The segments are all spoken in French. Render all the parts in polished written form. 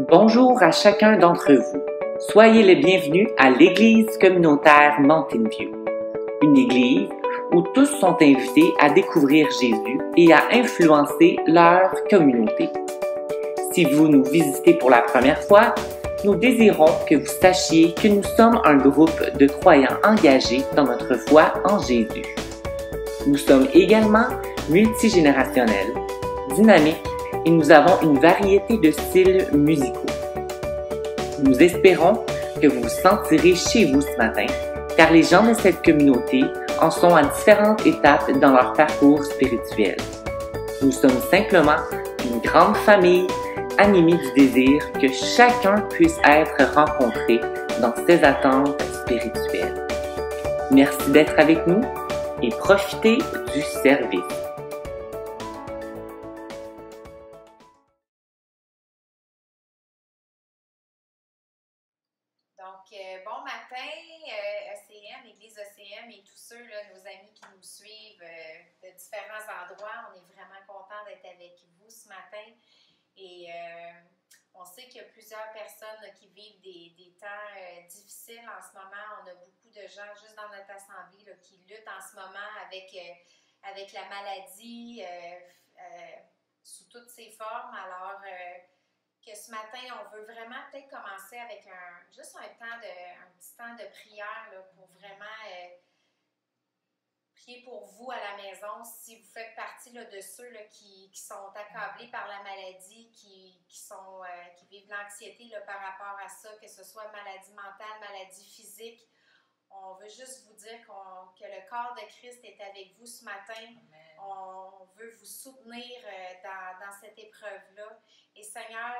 Bonjour à chacun d'entre vous. Soyez les bienvenus à l'Église communautaire Mountain View, une église où tous sont invités à découvrir Jésus et à influencer leur communauté. Si vous nous visitez pour la première fois, nous désirons que vous sachiez que nous sommes un groupe de croyants engagés dans notre foi en Jésus. Nous sommes également multigénérationnels, dynamiques et nous avons une variété de styles musicaux. Nous espérons que vous vous sentirez chez vous ce matin, car les gens de cette communauté en sont à différentes étapes dans leur parcours spirituel. Nous sommes simplement une grande famille animée du désir que chacun puisse être rencontré dans ses attentes spirituelles. Merci d'être avec nous et profitez du service. Donc, bon matin, ECM, Église ECM et tous ceux, là, nos amis qui nous suivent de différents endroits. On est vraiment contents d'être avec vous ce matin. Et on sait qu'il y a plusieurs personnes là, qui vivent des temps difficiles en ce moment. On a beaucoup de gens juste dans notre assemblée là, qui luttent en ce moment avec la maladie sous toutes ses formes. Alors, que ce matin, on veut vraiment peut-être commencer avec juste un petit temps de prière là, pour vraiment prier pour vous à la maison. Si vous faites partie là, de ceux là, qui sont accablés par la maladie, qui vivent de l'anxiété là, par rapport à ça, que ce soit maladie mentale, maladie physique, on veut juste vous dire que le corps de Christ est avec vous ce matin. Amen. On veut vous soutenir dans cette épreuve-là. Et Seigneur,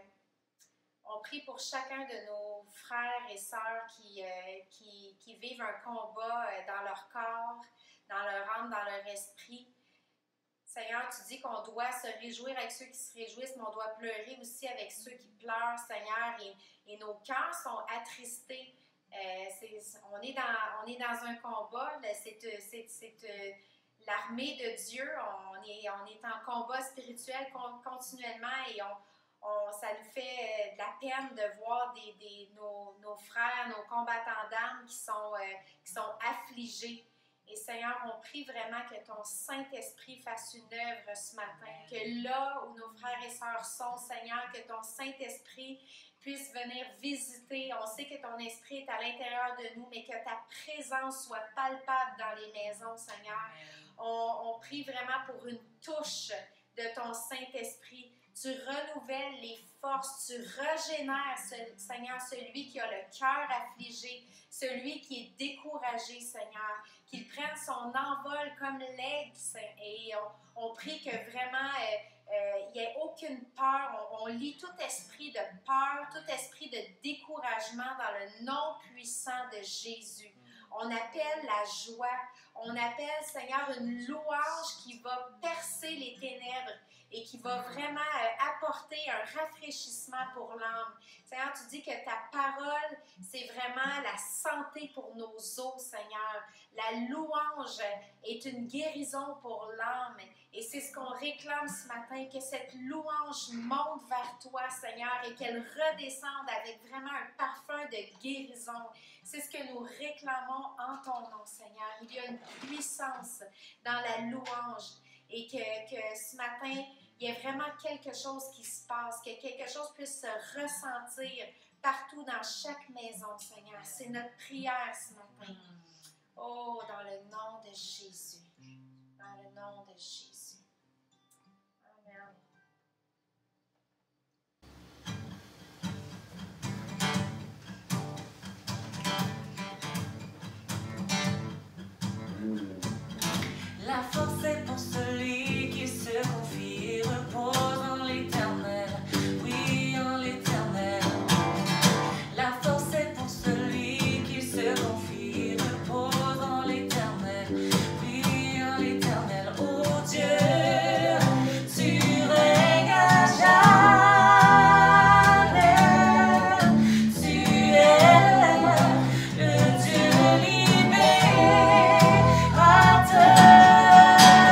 on prie pour chacun de nos frères et sœurs qui vivent un combat dans leur corps, dans leur âme, dans leur esprit. Seigneur, tu dis qu'on doit se réjouir avec ceux qui se réjouissent, mais on doit pleurer aussi avec ceux qui pleurent, Seigneur, et nos cœurs sont attristés. On est dans un combat, c'est l'armée de Dieu, on est en combat spirituel continuellement et ça nous fait de la peine de voir nos frères, nos combattants d'âme qui sont affligés. Et Seigneur, on prie vraiment que ton Saint-Esprit fasse une œuvre ce matin, que là où nos frères et sœurs sont, Seigneur, que ton Saint-Esprit puisse venir visiter. On sait que ton esprit est à l'intérieur de nous, mais que ta présence soit palpable dans les maisons, Seigneur. On prie vraiment pour une touche de ton Saint-Esprit. Tu renouvelles les forces, tu régénères, Seigneur, celui qui a le cœur affligé, celui qui est découragé, Seigneur, qu'il prenne son envol comme l'aigle. Et on prie que vraiment il n'y ait aucune peur. On lie tout esprit de peur, tout esprit de découragement dans le nom puissant de Jésus. On appelle la joie, on appelle, Seigneur, une louange qui va percer les ténèbres et qui va vraiment apporter un rafraîchissement pour l'âme. Seigneur, tu dis que ta parole, c'est vraiment la santé pour nos os, Seigneur. La louange est une guérison pour l'âme. Et c'est ce qu'on réclame ce matin, que cette louange monte vers toi, Seigneur, et qu'elle redescende avec vraiment un parfum de guérison. C'est ce que nous réclamons en ton nom, Seigneur. Il y a une puissance dans la louange et que ce matin, il y a vraiment quelque chose qui se passe, que quelque chose puisse se ressentir partout dans chaque maison, Seigneur. C'est notre prière ce matin. Oh, dans le nom de Jésus. Dans le nom de Jésus. Amen. La force est pour celui qui se confie, repose en l'Éternel, oui en l'Éternel. La force est pour celui qui se confie, repose en l'Éternel, oui en l'Éternel. Oh Dieu, tu règnes à jamais, tu es le Dieu libérateur.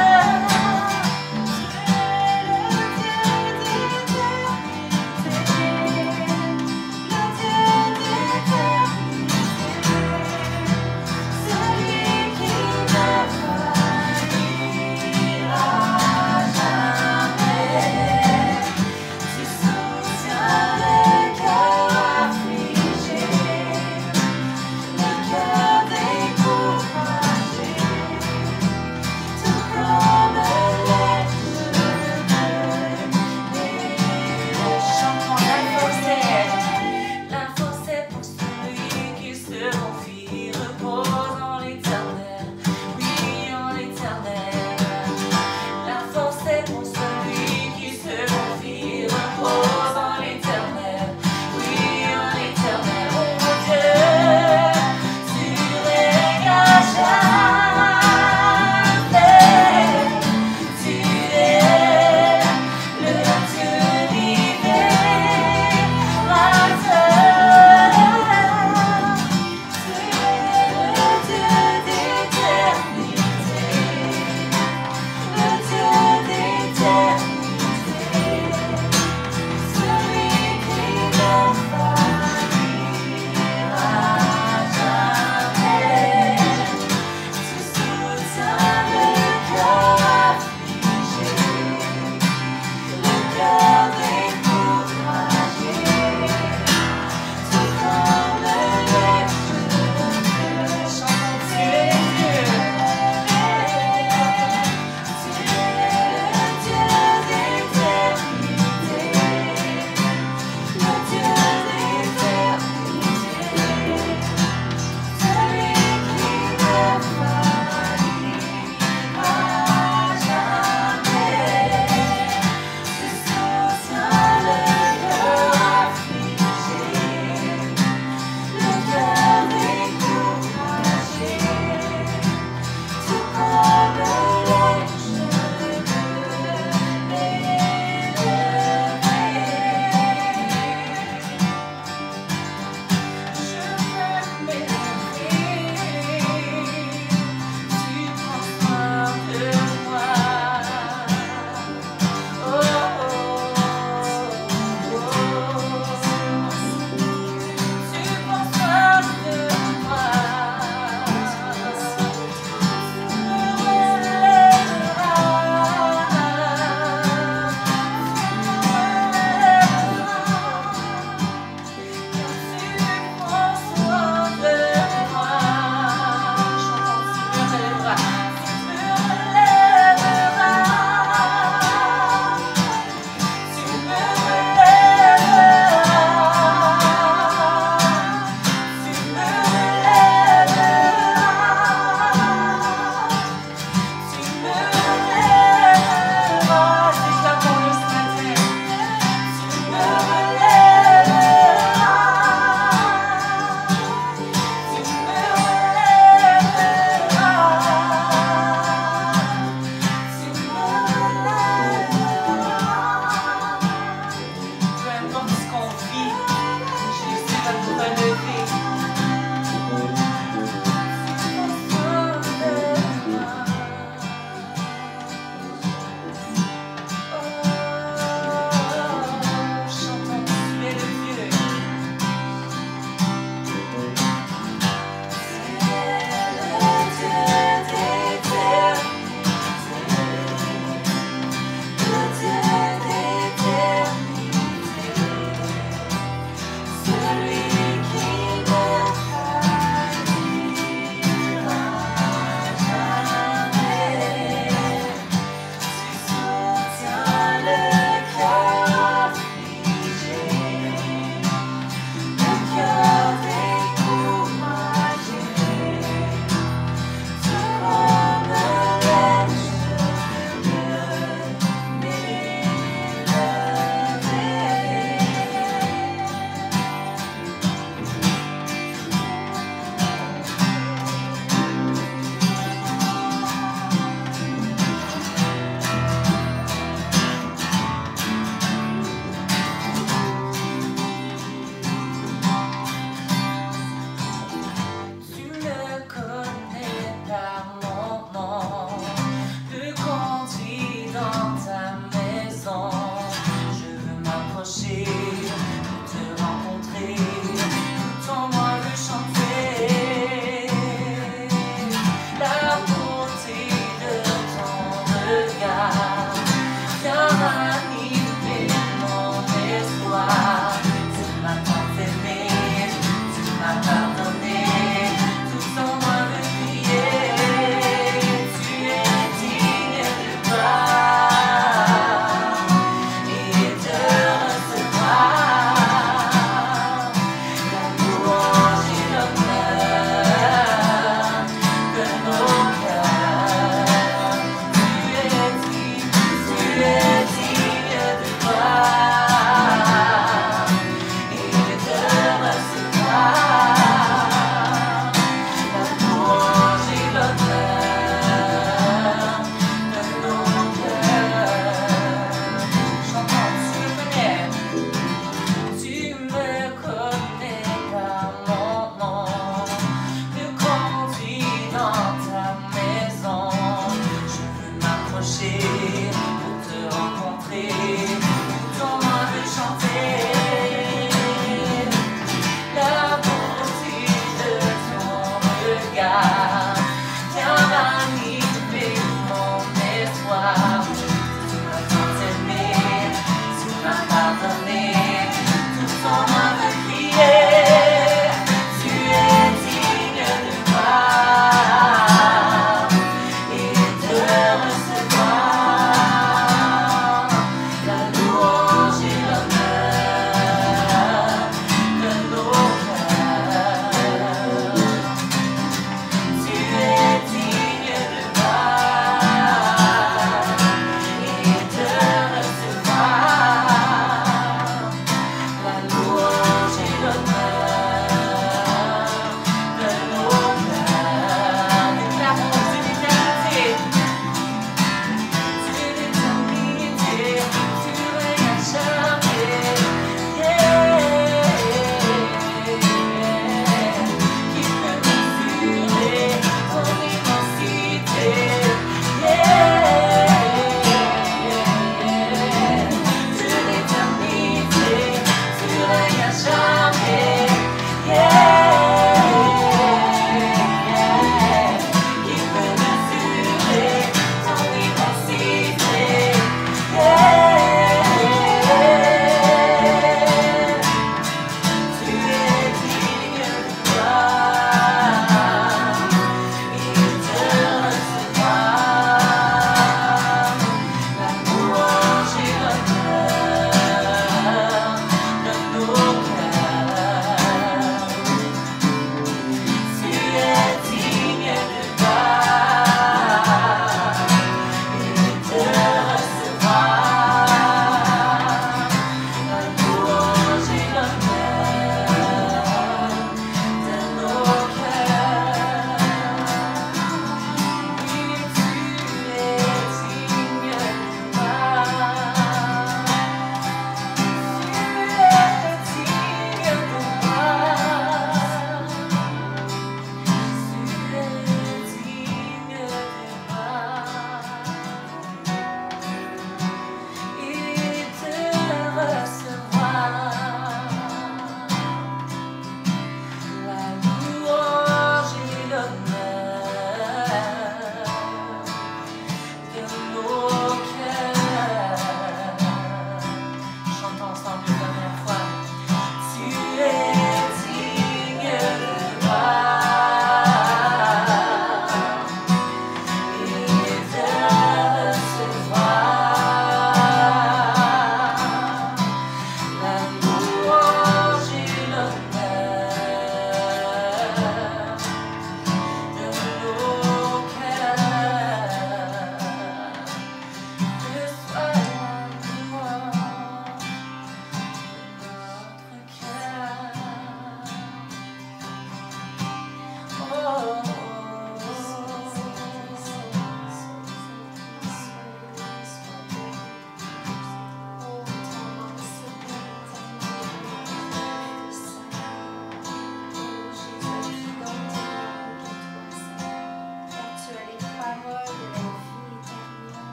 La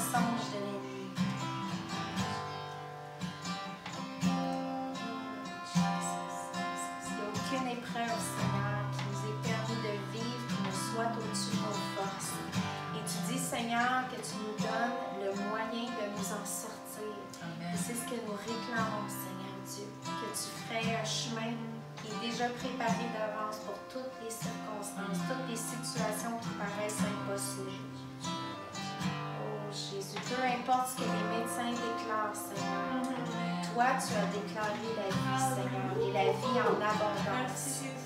mensonges de l'ennemi. Il n'y a aucune épreuve, Seigneur, qui nous est permis de vivre qui ne soit au-dessus de nos forces. Et tu dis, Seigneur, que tu nous donnes le moyen de nous en sortir. Et c'est ce que nous réclamons, Seigneur Dieu, que tu ferais un chemin qui est déjà préparé d'avance pour toutes les circonstances, toutes les situations qui paraissent impossibles. Oh Jésus, peu importe ce que les médecins déclarent, Seigneur, toi tu as déclaré la vie, Seigneur, et la vie en abondance. Jésus.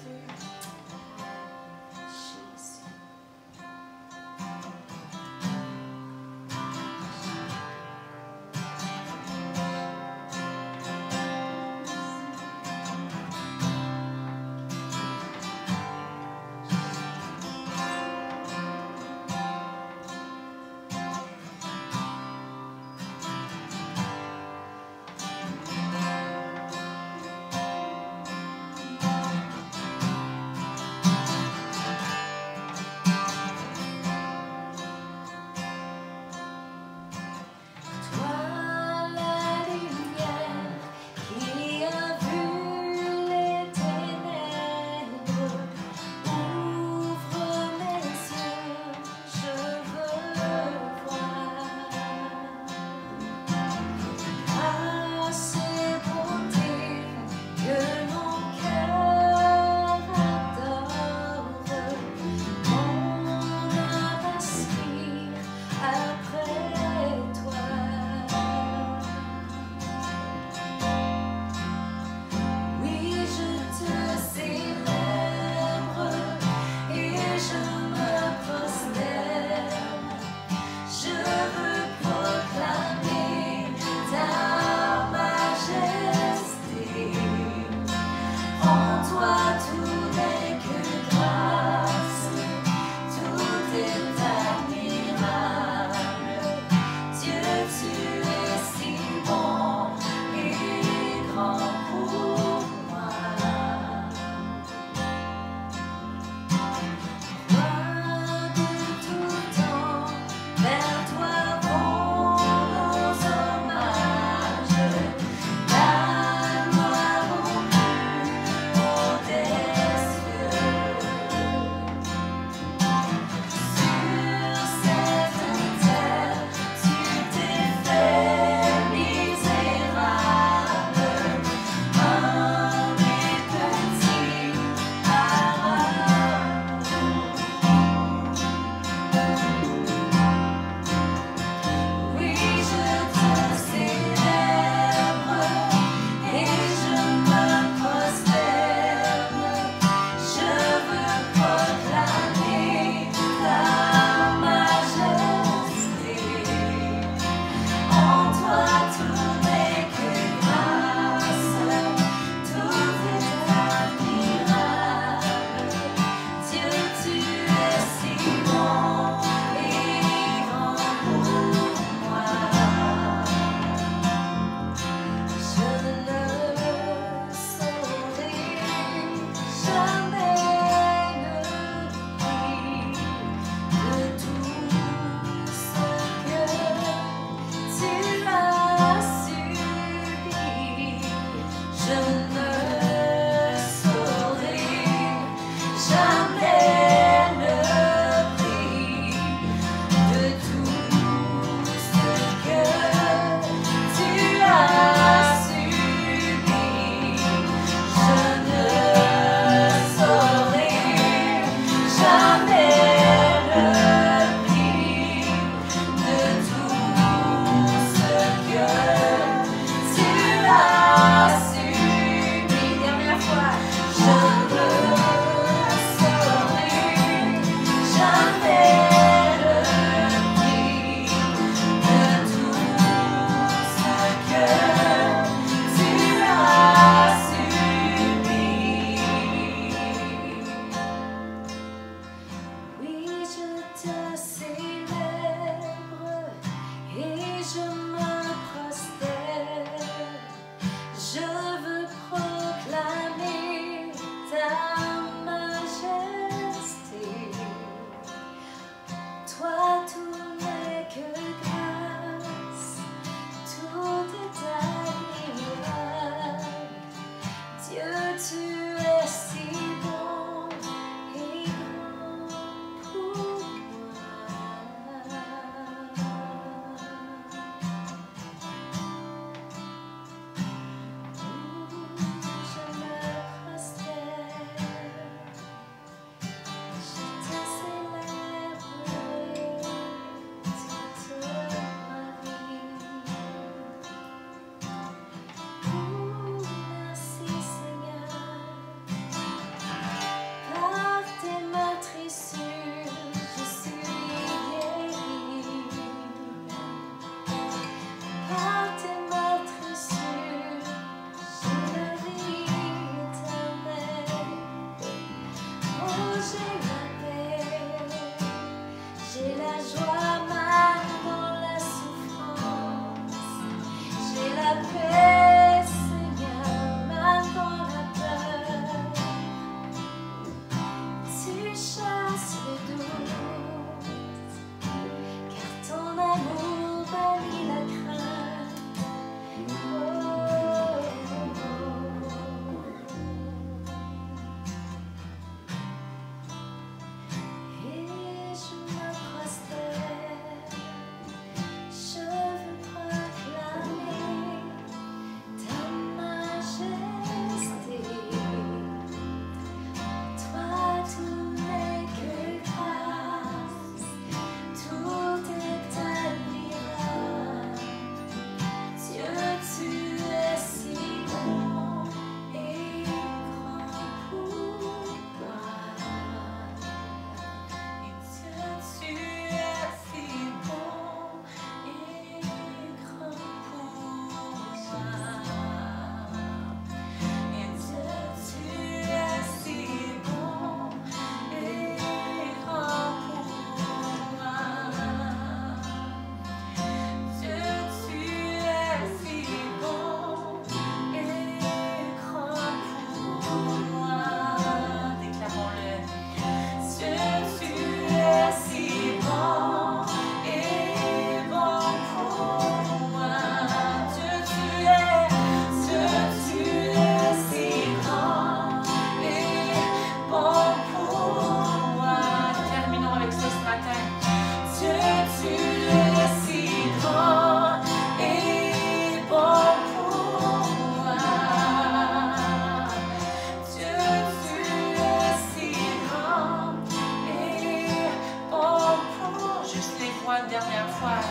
toi.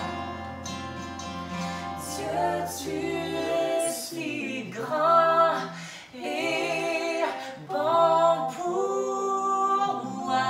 Dieu, tu es si grand et bon pour moi.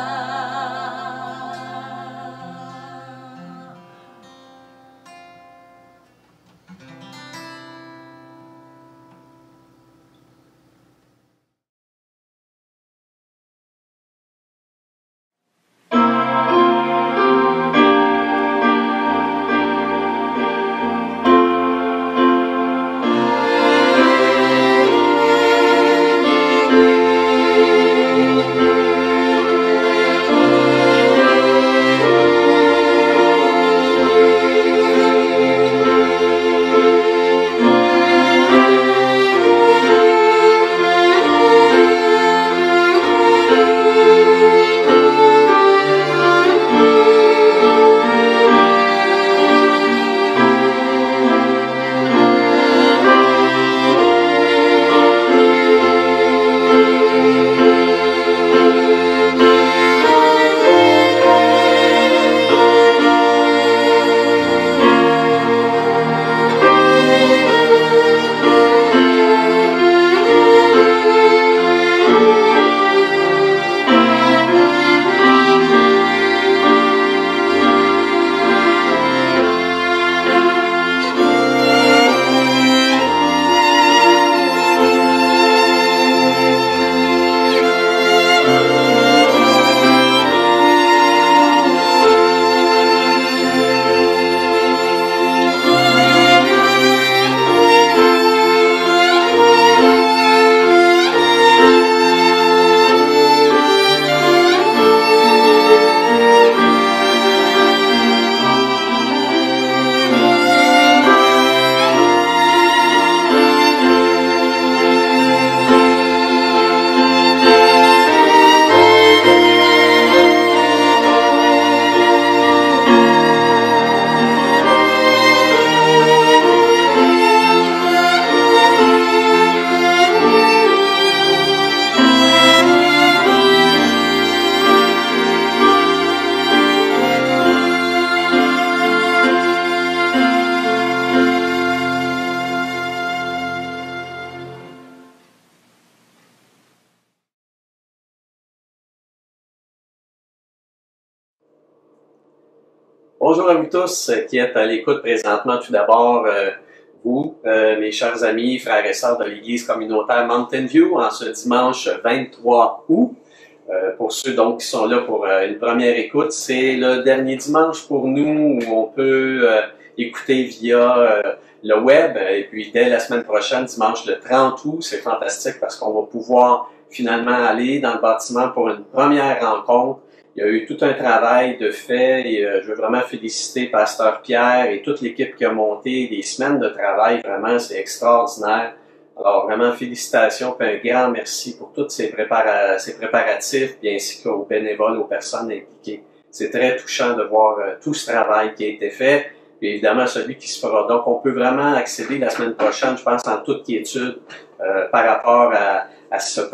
Bonjour à vous tous qui êtes à l'écoute présentement. Tout d'abord, vous, mes chers amis, frères et sœurs de l'Église communautaire Mountain View, en ce dimanche 23 août. Pour ceux donc qui sont là pour une première écoute, c'est le dernier dimanche pour nous où on peut écouter via le web. Et puis dès la semaine prochaine, dimanche le 30 août, c'est fantastique parce qu'on va pouvoir finalement aller dans le bâtiment pour une première rencontre. Il y a eu tout un travail de fait et je veux vraiment féliciter Pasteur Pierre et toute l'équipe qui a monté des semaines de travail. Vraiment, c'est extraordinaire. Alors vraiment, félicitations et un grand merci pour tous ces préparatifs, puis ainsi qu'aux bénévoles, aux personnes impliquées. C'est très touchant de voir tout ce travail qui a été fait, et évidemment celui qui se fera. Donc, on peut vraiment accéder la semaine prochaine, je pense, en toute quiétude par rapport à cette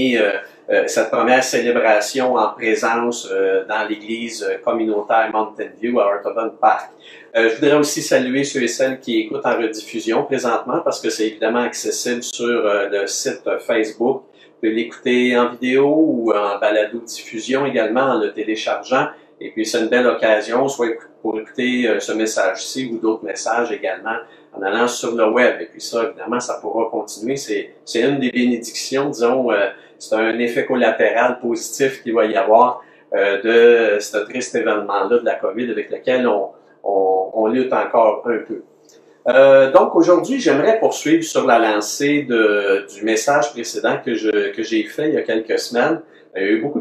première célébration en présence dans l'église communautaire Mountain View à Arthaven Park. Je voudrais aussi saluer ceux et celles qui écoutent en rediffusion présentement parce que c'est évidemment accessible sur le site Facebook. Vous pouvez l'écouter en vidéo ou en balado-diffusion également en le téléchargeant. Et puis c'est une belle occasion, soit pour écouter ce message-ci ou d'autres messages également en allant sur le web. Et puis ça, évidemment, ça pourra continuer. C'est une des bénédictions, disons, c'est un effet collatéral positif qu'il va y avoir de ce triste événement-là de la COVID avec lequel on lutte encore un peu. Donc aujourd'hui, j'aimerais poursuivre sur la lancée du message précédent que j'ai fait il y a quelques semaines. Il y a eu beaucoup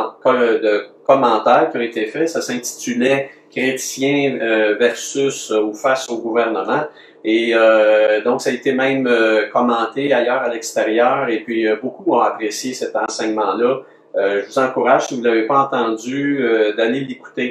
de commentaires qui ont été faits. Ça s'intitulait « Chrétiens versus ou face au gouvernement ». Et donc, ça a été même commenté ailleurs à l'extérieur et puis beaucoup ont apprécié cet enseignement-là. Je vous encourage, si vous ne l'avez pas entendu, d'aller l'écouter,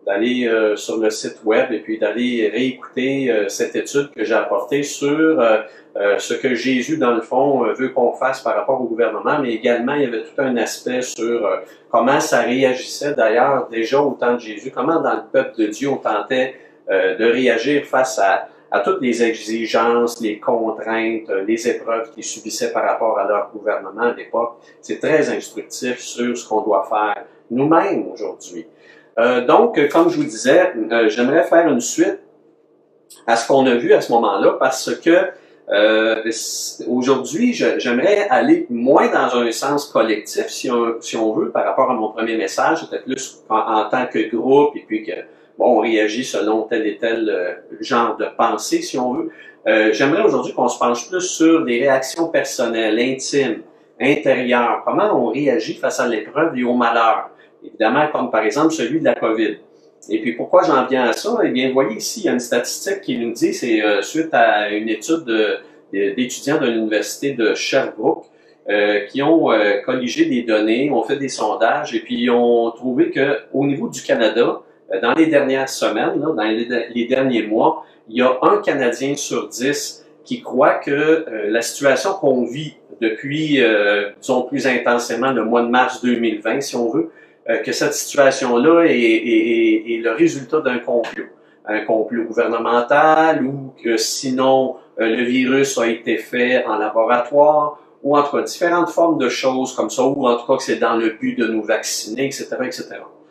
d'aller sur le site web et puis d'aller réécouter cette étude que j'ai apportée sur ce que Jésus, dans le fond, veut qu'on fasse par rapport au gouvernement, mais également, il y avait tout un aspect sur comment ça réagissait d'ailleurs déjà au temps de Jésus, comment dans le peuple de Dieu on tentait de réagir face à toutes les exigences, les contraintes, les épreuves qu'ils subissaient par rapport à leur gouvernement à l'époque. C'est très instructif sur ce qu'on doit faire nous-mêmes aujourd'hui. Donc, comme je vous disais, j'aimerais faire une suite à ce qu'on a vu à ce moment-là parce que aujourd'hui, j'aimerais aller moins dans un sens collectif, si on veut, par rapport à mon premier message. C'était plus en tant que groupe et puis que bon, on réagit selon tel et tel genre de pensée, si on veut. J'aimerais aujourd'hui qu'on se penche plus sur des réactions personnelles, intimes, intérieures. Comment on réagit face à l'épreuve et au malheur. Évidemment, comme par exemple celui de la COVID. Et puis pourquoi j'en viens à ça? Eh bien, vous voyez ici, il y a une statistique qui nous dit, c'est suite à une étude d'étudiants de l'université de Sherbrooke qui ont colligé des données, ont fait des sondages et puis ont trouvé que au niveau du Canada, dans les dernières semaines, là, dans les derniers mois, il y a un Canadien sur 10 qui croit que la situation qu'on vit depuis, disons plus intensément, le mois de mars 2020, si on veut, que cette situation-là est le résultat d'un complot. Un complot gouvernemental ou que sinon le virus a été fait en laboratoire ou en tout cas différentes formes de choses comme ça, ou en tout cas que c'est dans le but de nous vacciner, etc., etc.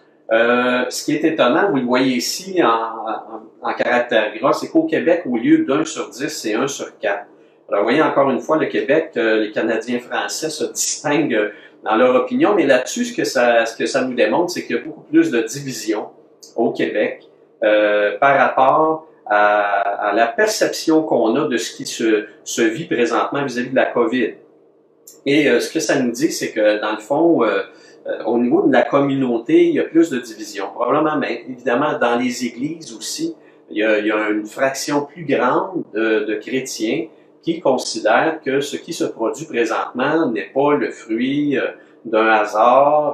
Ce qui est étonnant, vous le voyez ici en caractère gras, c'est qu'au Québec, au lieu d'1 sur 10, c'est 1 sur 4. Alors, vous voyez encore une fois, le Québec, les Canadiens français se distinguent dans leur opinion, mais là-dessus, ce que ça nous démontre, c'est qu'il y a beaucoup plus de division au Québec par rapport à la perception qu'on a de ce qui se vit présentement vis-à-vis de la COVID. Et ce que ça nous dit, c'est que dans le fond, au niveau de la communauté, il y a plus de division. Probablement, mais évidemment, dans les églises aussi, il y a une fraction plus grande de chrétiens qui considèrent que ce qui se produit présentement n'est pas le fruit d'un hasard,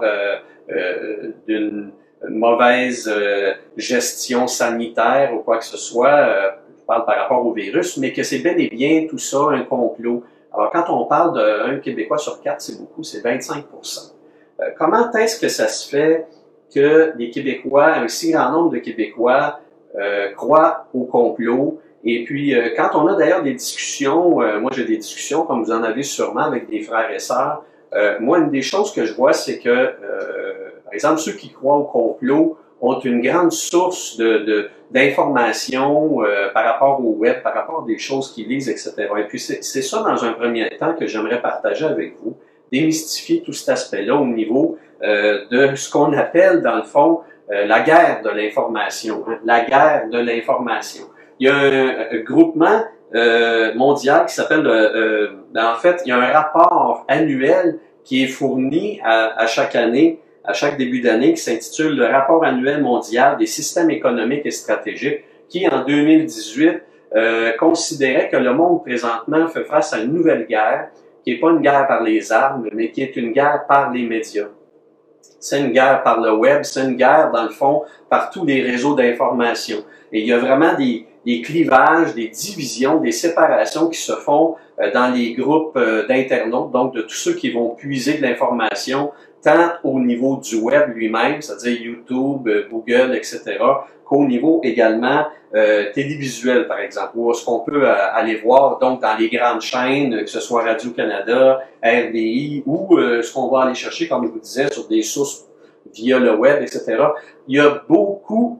d'une mauvaise gestion sanitaire ou quoi que ce soit, je parle par rapport au virus, mais que c'est bel et bien tout ça un complot. Alors quand on parle d'un Québécois sur 4, c'est beaucoup, c'est 25%. Comment est-ce que ça se fait que les Québécois, un si grand nombre de Québécois croient au complot? Et puis, quand on a d'ailleurs des discussions, moi j'ai des discussions, comme vous en avez sûrement avec des frères et sœurs, moi une des choses que je vois, c'est que, par exemple, ceux qui croient au complot ont une grande source d'informations par rapport au web, par rapport à des choses qu'ils lisent, etc. Et puis, c'est ça, dans un premier temps, que j'aimerais partager avec vous, démystifier tout cet aspect-là au niveau de ce qu'on appelle, dans le fond, la guerre de l'information. Hein, la guerre de l'information. Il y a un groupement mondial qui s'appelle, en fait, il y a un rapport annuel qui est fourni à chaque année, à chaque début d'année, qui s'intitule le rapport annuel mondial des systèmes économiques et stratégiques, qui en 2018 considérait que le monde présentement fait face à une nouvelle guerre, qui n'est pas une guerre par les armes, mais qui est une guerre par les médias. C'est une guerre par le web, c'est une guerre, dans le fond, par tous les réseaux d'information. Et il y a vraiment des clivages, des divisions, des séparations qui se font dans les groupes d'internautes, donc de tous ceux qui vont puiser de l'information, tant au niveau du web lui-même, c'est-à-dire YouTube, Google, etc., qu'au niveau également télévisuel, par exemple, où est-ce qu'on peut aller voir donc dans les grandes chaînes, que ce soit Radio-Canada, RDI, ou ce qu'on va aller chercher, comme je vous disais, sur des sources via le web, etc. Il y a beaucoup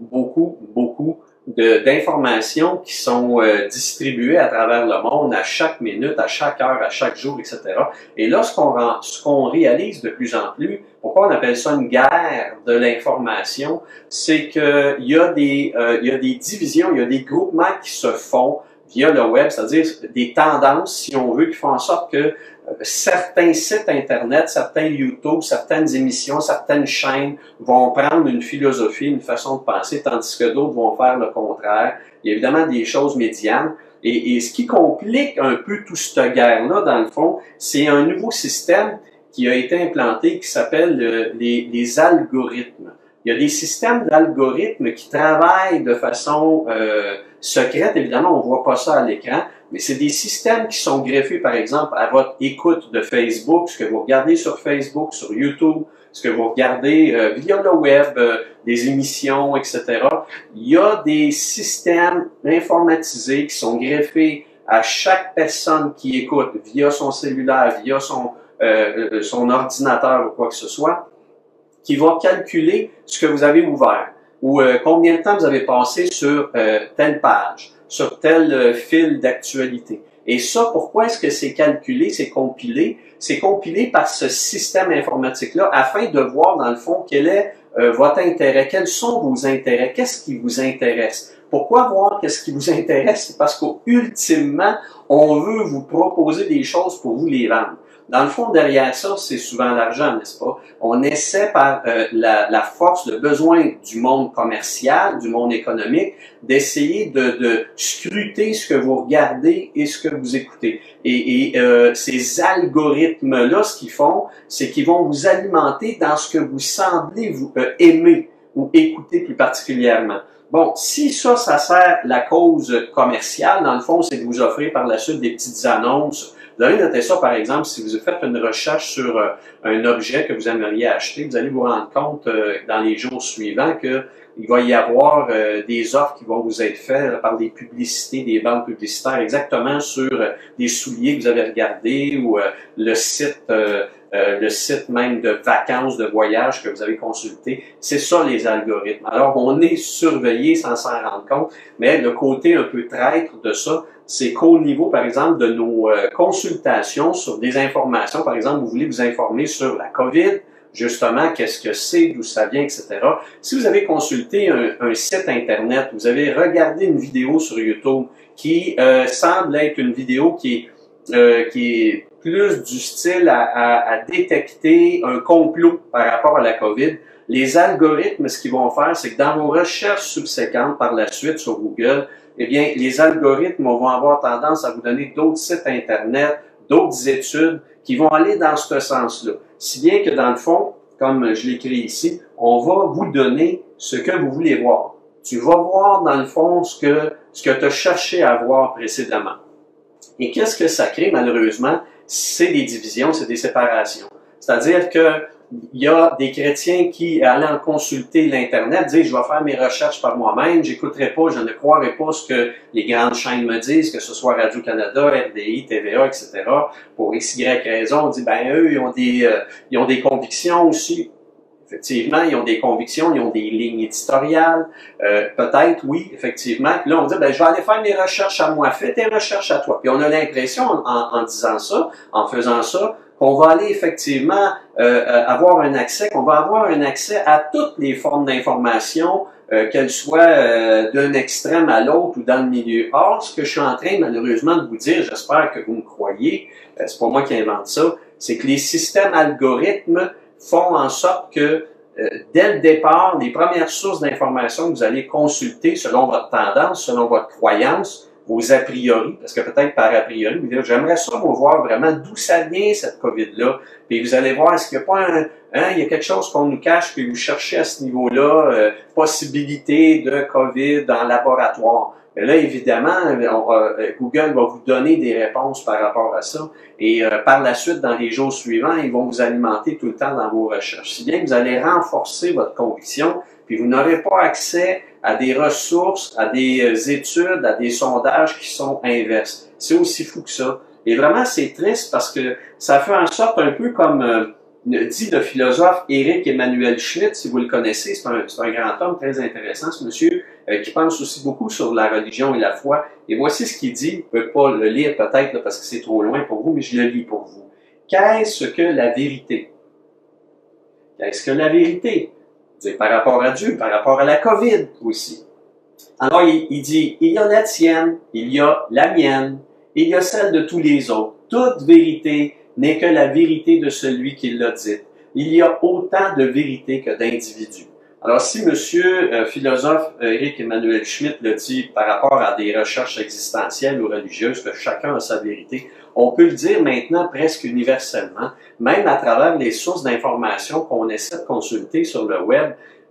d'informations qui sont distribuées à travers le monde à chaque minute, à chaque heure, à chaque jour, etc. Et là, ce qu'on réalise de plus en plus, pourquoi on appelle ça une guerre de l'information, c'est qu'il y a des divisions, il y a des groupements qui se font via le web, c'est-à-dire des tendances, si on veut, qui font en sorte que certains sites Internet, certains YouTube, certaines émissions, certaines chaînes vont prendre une philosophie, une façon de penser, tandis que d'autres vont faire le contraire. Il y a évidemment des choses médianes. Et ce qui complique un peu toute cette guerre-là, dans le fond, c'est un nouveau système qui a été implanté qui s'appelle les algorithmes. Il y a des systèmes d'algorithmes qui travaillent de façon secrète. Évidemment, on ne voit pas ça à l'écran, mais c'est des systèmes qui sont greffés, par exemple, à votre écoute de Facebook, ce que vous regardez sur Facebook, sur YouTube, ce que vous regardez via le web, des émissions, etc. Il y a des systèmes informatisés qui sont greffés à chaque personne qui écoute via son cellulaire, via son ordinateur ou quoi que ce soit, qui va calculer ce que vous avez ouvert ou combien de temps vous avez passé sur telle page, sur tel fil d'actualité. Et ça, pourquoi est-ce que c'est calculé, c'est compilé? C'est compilé par ce système informatique-là afin de voir, dans le fond, quel est votre intérêt, quels sont vos intérêts, qu'est-ce qui vous intéresse. Pourquoi voir qu'est-ce qui vous intéresse? C'est parce qu'ultimement, on veut vous proposer des choses pour vous les vendre. Dans le fond, derrière ça, c'est souvent l'argent, n'est-ce pas? On essaie par la force, le besoin du monde commercial, du monde économique, d'essayer de scruter ce que vous regardez et ce que vous écoutez. Et ces algorithmes-là, ce qu'ils font, c'est qu'ils vont vous alimenter dans ce que vous semblez vous aimer ou écouter plus particulièrement. Bon, si ça sert la cause commerciale, dans le fond, c'est de vous offrir par la suite des petites annonces. Vous allez noter ça, par exemple, si vous faites une recherche sur un objet que vous aimeriez acheter, vous allez vous rendre compte dans les jours suivants qu'il va y avoir des offres qui vont vous être faites par des publicités, des bandes publicitaires, exactement sur des souliers que vous avez regardés ou le site même de vacances, de voyage que vous avez consulté. C'est ça les algorithmes. Alors, on est surveillé sans s'en rendre compte, mais le côté un peu traître de ça, c'est qu'au niveau, par exemple, de nos consultations sur des informations, par exemple, vous voulez vous informer sur la COVID, justement, qu'est-ce que c'est, d'où ça vient, etc. Si vous avez consulté un site Internet, vous avez regardé une vidéo sur YouTube qui semble être une vidéo qui est plus du style à détecter un complot par rapport à la COVID, les algorithmes, ce qu'ils vont faire, c'est que dans vos recherches subséquentes par la suite sur Google, eh bien, les algorithmes vont avoir tendance à vous donner d'autres sites Internet, d'autres études qui vont aller dans ce sens-là. Si bien que dans le fond, comme je l'écris ici, on va vous donner ce que vous voulez voir. Tu vas voir dans le fond ce que tu as cherché à voir précédemment. Et qu'est-ce que ça crée malheureusement? C'est des divisions, c'est des séparations. C'est-à-dire que il y a des chrétiens qui, allant consulter l'Internet, disent « Je vais faire mes recherches par moi-même, j'écouterai pas, je ne croirai pas ce que les grandes chaînes me disent, que ce soit Radio-Canada, RDI, TVA, etc. » Pour XY raison, on dit « Ben eux, ils ont des convictions aussi. » Effectivement, ils ont des convictions, ils ont des lignes éditoriales. Peut-être, oui, effectivement. Là, on dit, ben, je vais aller faire mes recherches à moi. Fais tes recherches à toi. Puis on a l'impression, en disant ça, en faisant ça, qu'on va aller effectivement avoir un accès, qu'on va avoir un accès à toutes les formes d'information, qu'elles soient d'un extrême à l'autre ou dans le milieu. Or, ce que je suis en train, malheureusement, de vous dire, j'espère que vous me croyez, c'est pas moi qui invente ça, c'est que les systèmes algorithmes font en sorte que, dès le départ, les premières sources d'informations que vous allez consulter selon votre tendance, selon votre croyance, vos a priori, parce que peut-être par a priori, vous direz, j'aimerais ça voir vraiment d'où ça vient, cette COVID-là. Puis vous allez voir, est-ce qu'il n'y a pas il y a quelque chose qu'on nous cache, puis vous cherchez à ce niveau-là, possibilité de COVID en laboratoire. Mais là, évidemment, Google va vous donner des réponses par rapport à ça. Et par la suite, dans les jours suivants, ils vont vous alimenter tout le temps dans vos recherches. Si bien que vous allez renforcer votre conviction, puis vous n'aurez pas accès à des ressources, à des études, à des sondages qui sont inverses. C'est aussi fou que ça. Et vraiment, c'est triste parce que ça fait en sorte un peu comme dit le philosophe Éric Emmanuel Schmitt, si vous le connaissez, c'est un grand homme très intéressant, ce monsieur, qui pense aussi beaucoup sur la religion et la foi. Et voici ce qu'il dit, je ne peux pas le lire peut-être parce que c'est trop loin pour vous, mais je le lis pour vous. Qu'est-ce que la vérité? Qu'est-ce que la vérité? Par rapport à Dieu, par rapport à la COVID aussi. Alors, il dit, il y a la tienne, il y a la mienne, il y a celle de tous les autres. Toute vérité n'est que la vérité de celui qui l'a dite. Il y a autant de vérité que d'individus. Alors, si monsieur philosophe Éric Emmanuel Schmitt le dit par rapport à des recherches existentielles ou religieuses, que chacun a sa vérité, on peut le dire maintenant presque universellement, même à travers les sources d'informations qu'on essaie de consulter sur le web.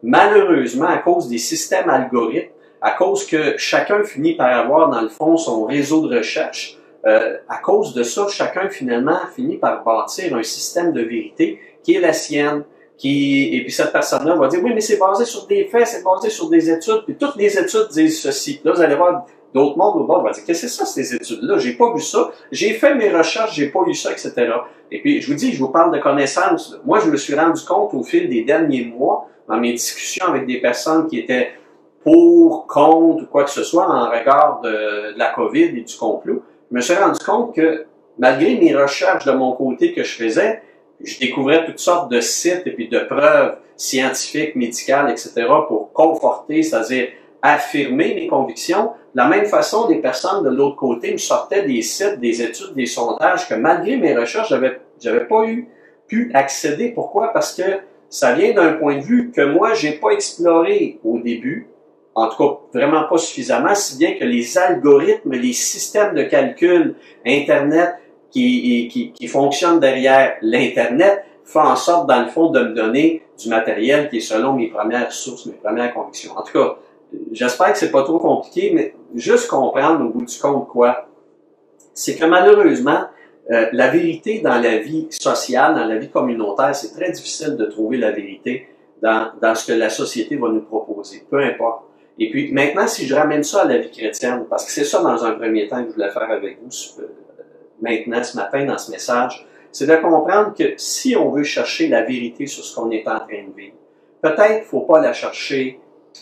malheureusement, à cause des systèmes algorithmes, à cause que chacun finit par avoir, dans le fond, son réseau de recherche, à cause de ça, chacun, finalement, finit par bâtir un système de vérité qui est la sienne. Et puis cette personne-là va dire, oui, mais c'est basé sur des faits, c'est basé sur des études, puis toutes les études disent ceci. Là, vous allez voir d'autres mondes au bord, vont dire, qu'est-ce que c'est ça, ces études-là? J'ai pas vu ça, j'ai fait mes recherches, j'ai pas eu ça, etc. Et puis, je vous dis, je vous parle de connaissances. Moi, je me suis rendu compte au fil des derniers mois, dans mes discussions avec des personnes qui étaient pour, contre, ou quoi que ce soit, en regard de la COVID et du complot, je me suis rendu compte que, malgré mes recherches de mon côté que je faisais, je découvrais toutes sortes de sites et puis de preuves scientifiques, médicales, etc. pour conforter, c'est-à-dire affirmer mes convictions. De la même façon, des personnes de l'autre côté me sortaient des sites, des études, des sondages que malgré mes recherches, j'avais pas pu accéder. Pourquoi? Parce que ça vient d'un point de vue que moi, j'ai pas exploré au début, en tout cas vraiment pas suffisamment, si bien que les algorithmes, les systèmes de calcul, Internet, qui fonctionne derrière l'Internet, fait en sorte, dans le fond, de me donner du matériel qui est selon mes premières sources, mes premières convictions. En tout cas, j'espère que c'est pas trop compliqué, mais juste comprendre au bout du compte quoi, c'est que malheureusement, la vérité dans la vie sociale, dans la vie communautaire, c'est très difficile de trouver la vérité dans ce que la société va nous proposer, peu importe. Et puis maintenant, si je ramène ça à la vie chrétienne, parce que c'est ça dans un premier temps que je voulais faire avec vous, maintenant, ce matin, dans ce message, c'est de comprendre que si on veut chercher la vérité sur ce qu'on est en train de vivre, peut-être qu'il ne faut pas la chercher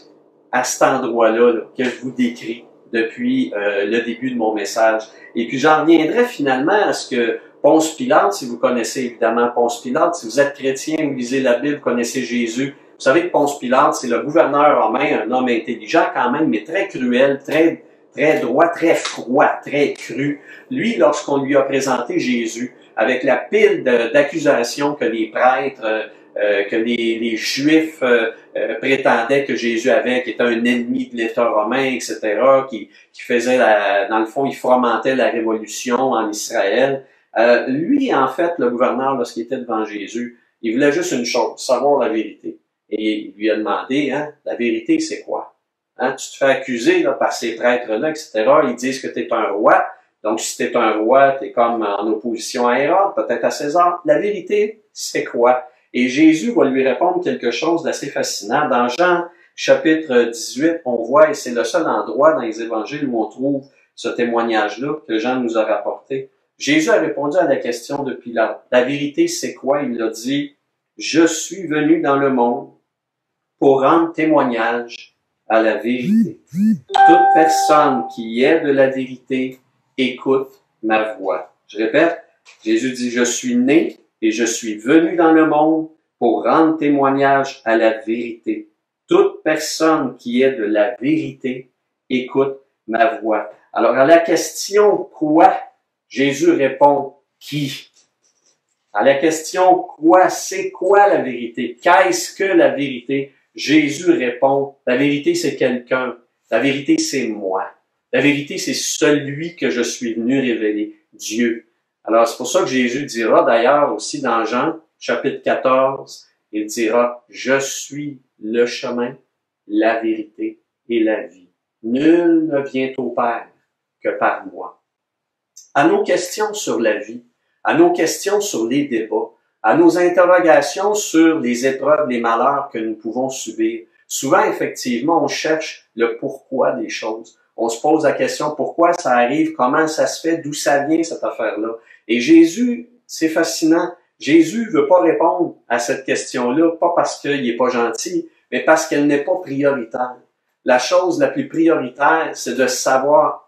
à cet endroit-là là, que je vous décris depuis le début de mon message. Et puis j'en reviendrai finalement à ce que Ponce Pilate, si vous connaissez évidemment Ponce Pilate, si vous êtes chrétien, vous lisez la Bible, vous connaissez Jésus, vous savez que Ponce Pilate, c'est le gouverneur romain, un homme intelligent quand même, mais très cruel, très droit, très froid, très cru. Lui, lorsqu'on lui a présenté Jésus, avec la pile d'accusations que les prêtres, que les Juifs prétendaient que Jésus avait, qui était un ennemi de l'État romain, etc., qui faisait, dans le fond, il fomentait la révolution en Israël. Lui, en fait, le gouverneur, lorsqu'il était devant Jésus, il voulait juste une chose, savoir la vérité. Et il lui a demandé, la vérité, c'est quoi? Tu te fais accuser là, par ces prêtres-là, etc. Ils disent que tu es un roi. Donc, si tu es un roi, tu es comme en opposition à Hérode, peut-être à César. La vérité, c'est quoi? Et Jésus va lui répondre quelque chose d'assez fascinant. Dans Jean, chapitre 18, on voit, et c'est le seul endroit dans les évangiles où on trouve ce témoignage-là que Jean nous a rapporté. Jésus a répondu à la question de Pilate. La vérité, c'est quoi? Il a dit, « Je suis venu dans le monde pour rendre témoignage à la vérité. Toute personne qui est de la vérité écoute ma voix. » Je répète, Jésus dit, « Je suis né et je suis venu dans le monde pour rendre témoignage à la vérité. Toute personne qui est de la vérité écoute ma voix. » Alors, à la question « quoi ?» Jésus répond « qui ?» À la question « quoi ?» C'est quoi la vérité? Qu'est-ce que la vérité? Jésus répond, la vérité c'est quelqu'un, la vérité c'est moi, la vérité c'est celui que je suis venu révéler, Dieu. Alors c'est pour ça que Jésus dira d'ailleurs aussi dans Jean chapitre 14, il dira, je suis le chemin, la vérité et la vie. Nul ne vient au Père que par moi. À nos questions sur la vie, à nos questions sur les débats, à nos interrogations sur les épreuves, les malheurs que nous pouvons subir. Souvent, effectivement, on cherche le pourquoi des choses. On se pose la question pourquoi ça arrive, comment ça se fait, d'où ça vient cette affaire-là. Et Jésus, c'est fascinant. Jésus veut pas répondre à cette question-là, pas parce qu'il est pas gentil, mais parce qu'elle n'est pas prioritaire. La chose la plus prioritaire, c'est de savoir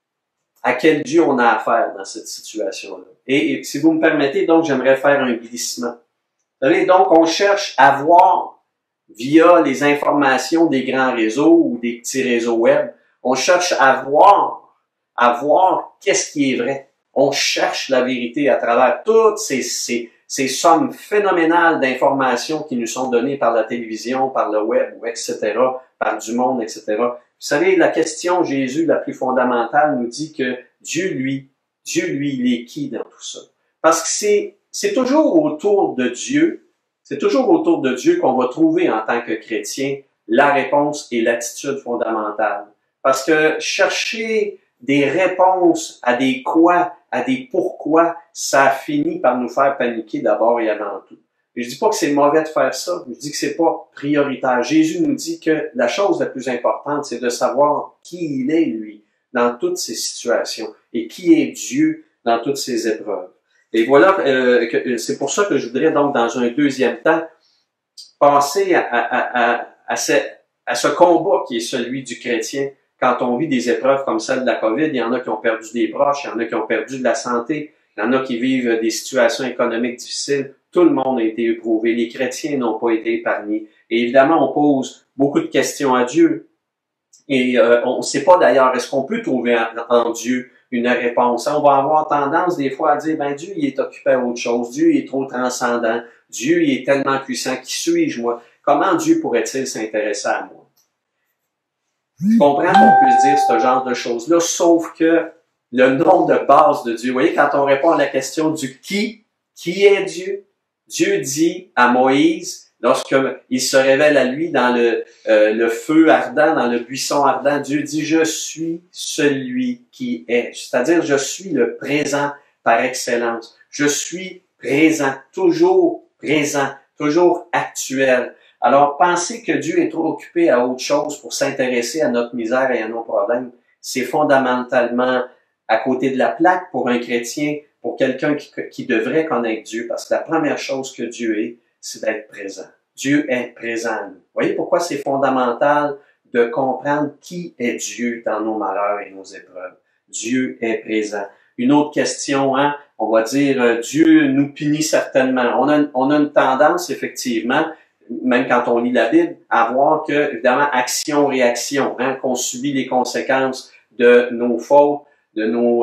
à quel Dieu on a affaire dans cette situation-là. Et si vous me permettez, donc, j'aimerais faire un glissement. Vous savez, donc, on cherche à voir, via les informations des grands réseaux ou des petits réseaux web, on cherche à voir qu'est-ce qui est vrai. On cherche la vérité à travers toutes ces sommes phénoménales d'informations qui nous sont données par la télévision, par le web, etc., par du monde, etc. Vous savez, la question Jésus la plus fondamentale nous dit que Dieu, lui, il est qui dans tout ça? Parce que c'est toujours autour de Dieu, C'est toujours autour de Dieu qu'on va trouver en tant que chrétien la réponse et l'attitude fondamentale. Parce que chercher des réponses à des quoi, à des pourquoi, ça finit par nous faire paniquer d'abord et avant tout. Et je dis pas que c'est mauvais de faire ça, je dis que c'est pas prioritaire. Jésus nous dit que la chose la plus importante, c'est de savoir qui il est, lui, dans toutes ces situations, et qui est Dieu dans toutes ces épreuves. Et voilà, c'est pour ça que je voudrais donc, dans un deuxième temps, passer à ce combat qui est celui du chrétien. Quand on vit des épreuves comme celle de la COVID, il y en a qui ont perdu des proches, il y en a qui ont perdu de la santé, il y en a qui vivent des situations économiques difficiles. Tout le monde a été éprouvé. Les chrétiens n'ont pas été épargnés. Et évidemment, on pose beaucoup de questions à Dieu. Et on ne sait pas d'ailleurs, est-ce qu'on peut trouver en Dieu une réponse? On va avoir tendance des fois à dire, ben Dieu, il est occupé à autre chose. Dieu, il est trop transcendant. Dieu, il est tellement puissant. Qui suis-je, moi? Comment Dieu pourrait-il s'intéresser à moi? Je comprends qu'on puisse dire ce genre de choses-là, sauf que le nom de base de Dieu, vous voyez, quand on répond à la question du qui est Dieu? Dieu dit à Moïse, lorsqu'il se révèle à lui dans le feu ardent, dans le buisson ardent, Dieu dit, je suis celui qui est. C'est-à-dire, je suis le présent par excellence. Je suis présent, toujours actuel. Alors, penser que Dieu est trop occupé à autre chose pour s'intéresser à notre misère et à nos problèmes, c'est fondamentalement à côté de la plaque pour un chrétien, pour quelqu'un qui devrait connaître Dieu, parce que la première chose que Dieu est, c'est d'être présent. Dieu est présent à nous. Vous voyez pourquoi c'est fondamental de comprendre qui est Dieu dans nos malheurs et nos épreuves. Dieu est présent. Une autre question, on va dire, Dieu nous punit certainement. On a une tendance, effectivement, même quand on lit la Bible, à voir que, évidemment, action-réaction, qu'on subit les conséquences de nos fautes, de nos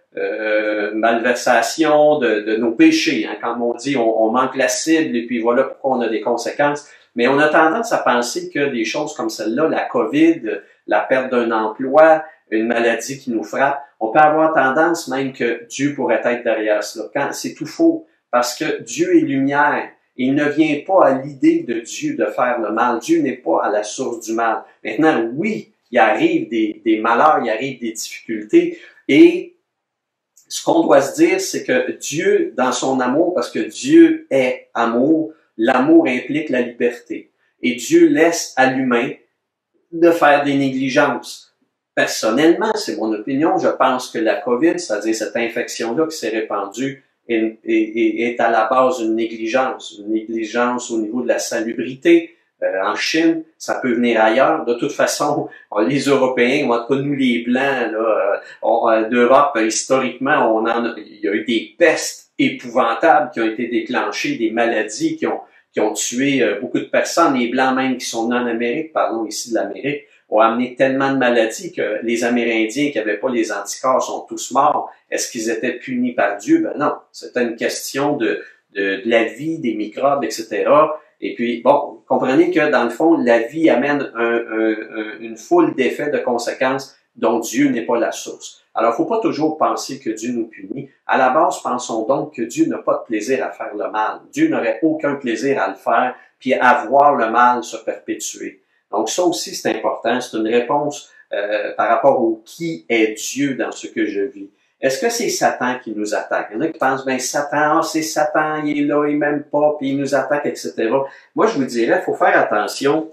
malversations, de nos péchés. Quand on dit on manque la cible et puis voilà pourquoi on a des conséquences. Mais on a tendance à penser que des choses comme celle-là, la COVID, la perte d'un emploi, une maladie qui nous frappe, on peut avoir tendance même que Dieu pourrait être derrière cela. Quand c'est tout faux, parce que Dieu est lumière. Il ne vient pas à l'idée de Dieu de faire le mal. Dieu n'est pas à la source du mal. Maintenant, oui, il arrive des malheurs, il arrive des difficultés. Et ce qu'on doit se dire, c'est que Dieu, dans son amour, parce que Dieu est amour, l'amour implique la liberté. Et Dieu laisse à l'humain de faire des négligences. Personnellement, c'est mon opinion, je pense que la COVID, c'est-à-dire cette infection-là qui s'est répandue, est à la base une négligence au niveau de la salubrité. En Chine, ça peut venir ailleurs. De toute façon, les Européens, en tout cas nous les Blancs, d'Europe, historiquement, il y a eu des pestes épouvantables qui ont été déclenchées, des maladies qui ont tué beaucoup de personnes. Les Blancs même qui sont nés en Amérique, parlons ici de l'Amérique, ont amené tellement de maladies que les Amérindiens qui n'avaient pas les anticorps sont tous morts. Est-ce qu'ils étaient punis par Dieu? Ben non, c'était une question de la vie, des microbes, etc. Et puis, bon, comprenez que dans le fond, la vie amène une foule d'effets, de conséquences dont Dieu n'est pas la source. Alors, il ne faut pas toujours penser que Dieu nous punit. À la base, pensons donc que Dieu n'a pas de plaisir à faire le mal. Dieu n'aurait aucun plaisir à le faire, puis à voir le mal se perpétuer. Donc ça aussi, c'est important. C'est une réponse par rapport au qui est Dieu dans ce que je vis. Est-ce que c'est Satan qui nous attaque? Il y en a qui pensent, ben Satan, c'est Satan, il est là, il m'aime pas, puis il nous attaque, etc. Moi, je vous dirais, il faut faire attention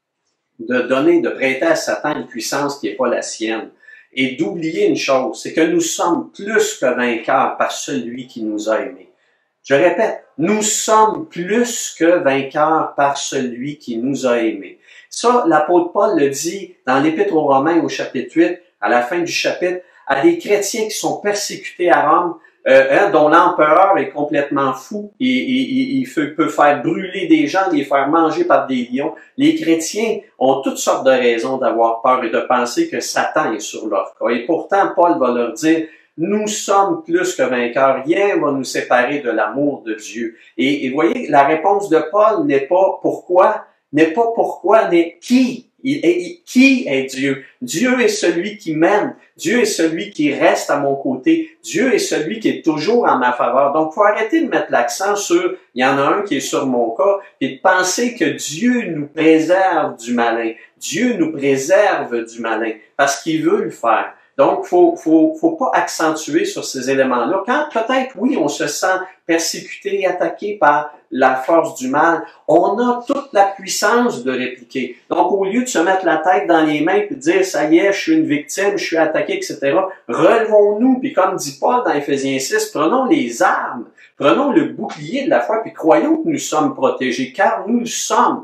de prêter à Satan une puissance qui n'est pas la sienne. Et d'oublier une chose, c'est que nous sommes plus que vainqueurs par celui qui nous a aimés. Je répète, nous sommes plus que vainqueurs par celui qui nous a aimés. Ça, l'apôtre Paul le dit dans l'Épître aux Romains au chapitre 8, à la fin du chapitre, à des chrétiens qui sont persécutés à Rome, dont l'empereur est complètement fou, il peut faire brûler des gens, les faire manger par des lions. Les chrétiens ont toutes sortes de raisons d'avoir peur et de penser que Satan est sur leur cas. Et pourtant, Paul va leur dire, nous sommes plus que vainqueurs, rien va nous séparer de l'amour de Dieu. Et voyez, la réponse de Paul n'est pas pourquoi, n'est qui Qui est Dieu? Dieu est celui qui m'aime. Dieu est celui qui reste à mon côté. Dieu est celui qui est toujours en ma faveur. Donc, faut arrêter de mettre l'accent sur, il y en a un qui est sur mon cas, et de penser que Dieu nous préserve du malin. Dieu nous préserve du malin, parce qu'il veut le faire. Donc, faut pas accentuer sur ces éléments-là. Quand peut-être, oui, on se sent persécuté, attaqué par la force du mal, on a toute la puissance de répliquer. Donc, au lieu de se mettre la tête dans les mains et de dire, ça y est, je suis une victime, je suis attaqué, etc., relevons-nous, puis comme dit Paul dans Éphésiens 6, prenons les armes, prenons le bouclier de la foi, puis croyons que nous sommes protégés, car nous sommes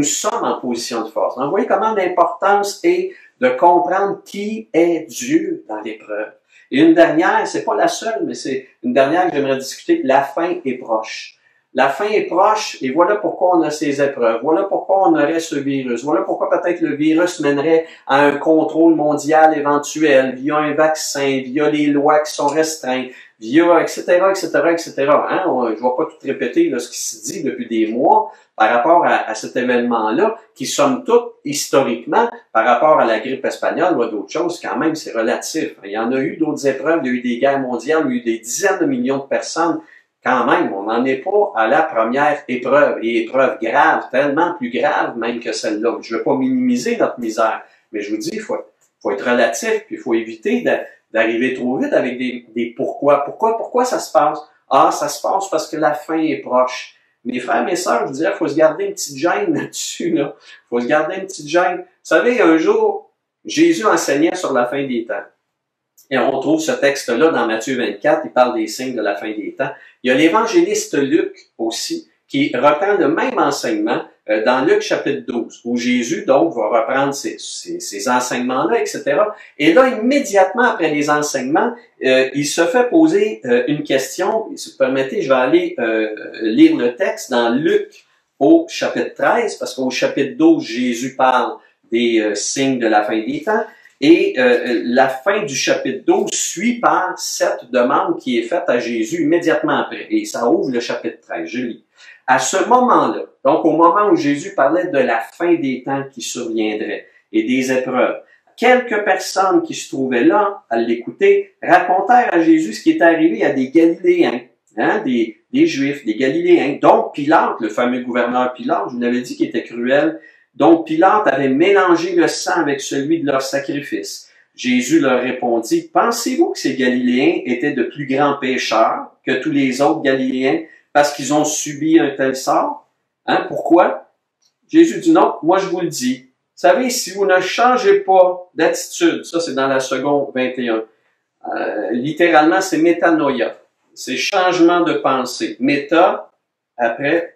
en position de force. Donc, vous voyez comment l'importance est de comprendre qui est Dieu dans l'épreuve. Et une dernière, c'est pas la seule, mais c'est une dernière que j'aimerais discuter, la fin est proche. La fin est proche, et voilà pourquoi on a ces épreuves. Voilà pourquoi on aurait ce virus. Voilà pourquoi peut-être le virus mènerait à un contrôle mondial éventuel, via un vaccin, via les lois qui sont restreintes, via etc., etc., etc. Hein? Je ne vais pas tout répéter là, ce qui se dit depuis des mois par rapport à cet événement-là, qui somme toute, historiquement, par rapport à la grippe espagnole ou à d'autres choses, quand même, c'est relatif. Il y en a eu d'autres épreuves, il y a eu des guerres mondiales, il y a eu des dizaines de millions de personnes. Quand même, on n'en est pas à la première épreuve, et épreuve grave, tellement plus grave même que celle-là. Je ne veux pas minimiser notre misère, mais je vous dis, il faut être relatif, puis il faut éviter d'arriver trop vite avec des pourquoi. Pourquoi ça se passe? Ah, ça se passe parce que la fin est proche. Mes frères, mes sœurs, je vous dirais, il faut se garder une petite gêne là-dessus, là. Faut se garder une petite gêne. Vous savez, un jour, Jésus enseignait sur la fin des temps. Et on trouve ce texte-là dans Matthieu 24, il parle des signes de la fin des temps. Il y a l'évangéliste Luc aussi, qui reprend le même enseignement dans Luc chapitre 12, où Jésus, donc, va reprendre ces enseignements-là, etc. Et là, immédiatement après les enseignements, il se fait poser une question. Si vous permettez, je vais aller lire le texte dans Luc au chapitre 13, parce qu'au chapitre 12, Jésus parle des signes de la fin des temps. Et la fin du chapitre 12 suit par cette demande qui est faite à Jésus immédiatement après. Et ça ouvre le chapitre 13. Je lis. À ce moment-là, donc au moment où Jésus parlait de la fin des temps qui surviendrait et des épreuves, quelques personnes qui se trouvaient là à l'écouter racontèrent à Jésus ce qui était arrivé à des Galiléens, hein, des Juifs, des Galiléens, dont Pilate, le fameux gouverneur Pilate, je vous l'avais dit qu'il était cruel. Donc Pilate avait mélangé le sang avec celui de leur sacrifice. Jésus leur répondit, « Pensez-vous que ces Galiléens étaient de plus grands pécheurs que tous les autres Galiléens parce qu'ils ont subi un tel sort? » Hein, pourquoi? Jésus dit, « Non, moi je vous le dis. Vous savez, si vous ne changez pas d'attitude, ça c'est dans la seconde 21, littéralement c'est métanoïa, c'est changement de pensée. Méta, après,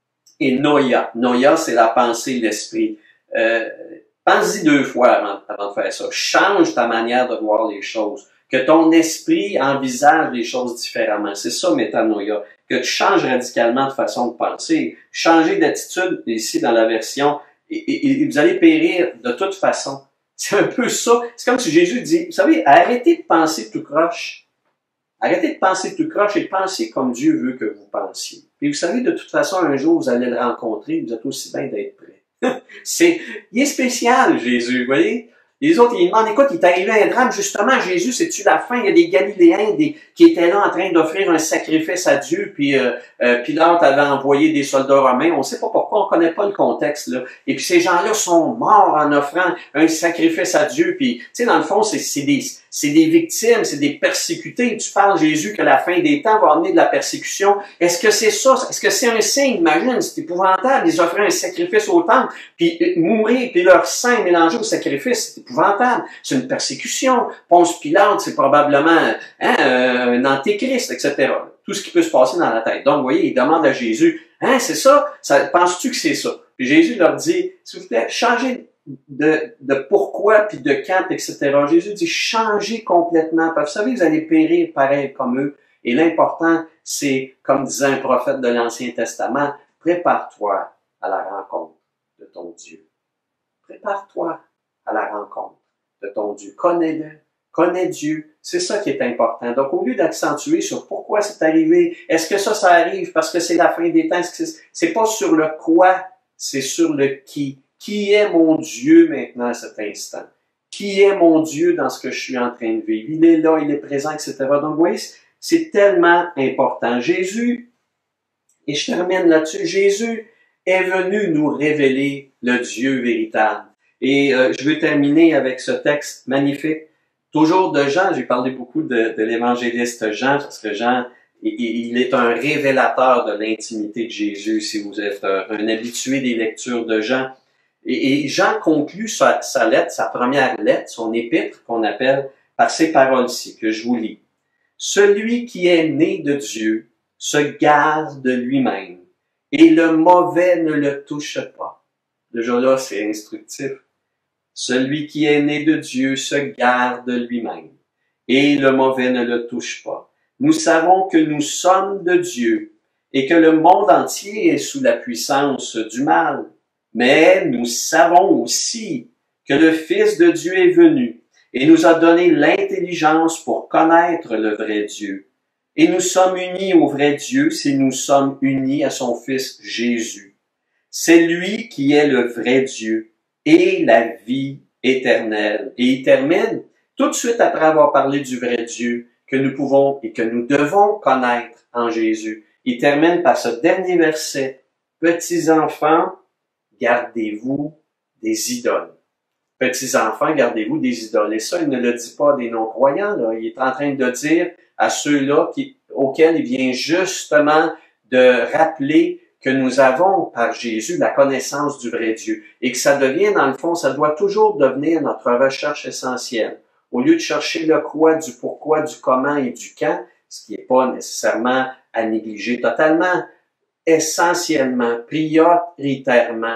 et noia. Noia, c'est la pensée, l'esprit. Pense-y 2 fois avant de faire ça. Change ta manière de voir les choses. Que ton esprit envisage les choses différemment. C'est ça, métanoïa. Que tu changes radicalement de façon de penser. Changer d'attitude, ici dans la version, et vous allez périr de toute façon. C'est un peu ça. C'est comme si Jésus dit, vous savez, arrêtez de penser tout croche. Arrêtez de penser tout croche et pensez comme Dieu veut que vous pensiez. Et vous savez, de toute façon, un jour, vous allez le rencontrer, vous êtes aussi bien d'être prêt. Il est spécial, Jésus, vous voyez? Les autres, ils demandent, écoute, il est arrivé un drame, justement, Jésus, c'est-tu la fin? Il y a des Galiléens qui étaient là en train d'offrir un sacrifice à Dieu, puis Pilate avait envoyé des soldats romains. On ne sait pas pourquoi, on connaît pas le contexte, là. Et puis ces gens-là sont morts en offrant un sacrifice à Dieu. Puis, tu sais, dans le fond, c'est des victimes, c'est des persécutés. Tu parles, Jésus, que la fin des temps va amener de la persécution. Est-ce que c'est ça? Est-ce que c'est un signe? Imagine, c'est épouvantable. Ils offraient un sacrifice au temple, puis mourir, puis leur sang mélangé au sacrifice, c'est épouvantable. C'est une persécution. Ponce Pilate, c'est probablement un antéchrist, etc. Tout ce qui peut se passer dans la tête. Donc, vous voyez, il demande à Jésus, « c'est ça? Penses-tu que c'est ça? » Puis Jésus leur dit, « S'il vous plaît, changez de pourquoi, puis de quand, etc. » Jésus dit, changez complètement. Vous savez, vous allez périr pareil comme eux. Et l'important, c'est, comme disait un prophète de l'Ancien Testament, prépare-toi à la rencontre de ton Dieu. Prépare-toi à la rencontre de ton Dieu. Connais-le. Connais Dieu. C'est ça qui est important. Donc, au lieu d'accentuer sur pourquoi c'est arrivé, est-ce que ça arrive parce que c'est la fin des temps, c'est pas sur le quoi, c'est sur le qui Qui est mon Dieu maintenant à cet instant? Qui est mon Dieu dans ce que je suis en train de vivre? Il est là, il est présent, etc. Donc, vous voyez, c'est tellement important. Jésus, et je termine là-dessus, Jésus est venu nous révéler le Dieu véritable. Et je veux terminer avec ce texte magnifique. Toujours de Jean, j'ai parlé beaucoup de l'évangéliste Jean, parce que Jean, il est un révélateur de l'intimité de Jésus, si vous êtes un habitué des lectures de Jean. Et Jean conclut sa lettre, sa première lettre, son épître, qu'on appelle par ces paroles-ci, que je vous lis. « Celui qui est né de Dieu se garde de lui-même, et le mauvais ne le touche pas. » Déjà là, c'est instructif. « Celui qui est né de Dieu se garde de lui-même, et le mauvais ne le touche pas. Nous savons que nous sommes de Dieu, et que le monde entier est sous la puissance du mal. Mais nous savons aussi que le Fils de Dieu est venu et nous a donné l'intelligence pour connaître le vrai Dieu. Et nous sommes unis au vrai Dieu si nous sommes unis à son Fils Jésus. C'est lui qui est le vrai Dieu et la vie éternelle. Et il termine tout de suite après avoir parlé du vrai Dieu que nous pouvons et que nous devons connaître en Jésus. Il termine par ce dernier verset. Petits enfants, gardez-vous des idoles. Petits enfants, gardez-vous des idoles. Et ça, il ne le dit pas des non-croyants, là. Il est en train de dire à ceux-là auxquels il vient justement de rappeler que nous avons par Jésus la connaissance du vrai Dieu. Et que ça devient, dans le fond, ça doit toujours devenir notre recherche essentielle. Au lieu de chercher le quoi, du pourquoi, du comment et du quand, ce qui n'est pas nécessairement à négliger totalement, essentiellement, prioritairement,